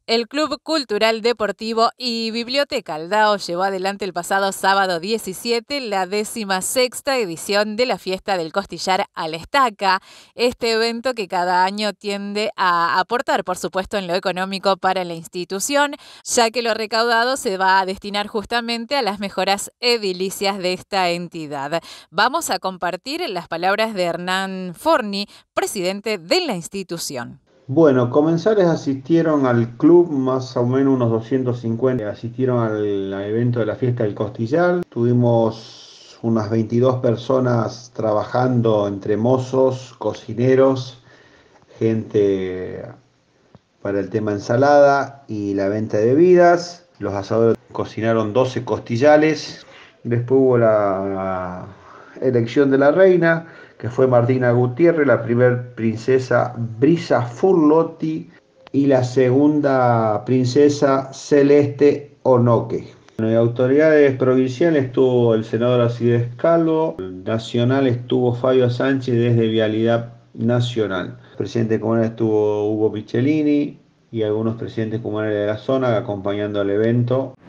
El Club Cultural Deportivo y Biblioteca Aldao llevó adelante el pasado sábado 17 la 16ª edición de la Fiesta del Costillar a la Estaca, este evento que cada año tiende a aportar, por supuesto, en lo económico para la institución, ya que lo recaudado se va a destinar justamente a las mejoras edilicias de esta entidad. Vamos a compartir las palabras de Hernán Forni, presidente de la institución. Bueno, comensales asistieron al club, más o menos unos 250 asistieron al evento de la fiesta del costillar. Tuvimos unas 22 personas trabajando entre mozos, cocineros, gente para el tema ensalada y la venta de bebidas. Los asadores cocinaron 12 costillales. Después hubo la elección de la reina, que fue Martina Gutiérrez, la primer princesa Brisa Furlotti y la segunda princesa Celeste Onoque. Bueno, de autoridades provinciales estuvo el senador Acides Calvo, nacional estuvo Fabio Sánchez desde Vialidad Nacional. El presidente comunal estuvo Hugo Pichelini y algunos presidentes comunales de la zona acompañando al evento.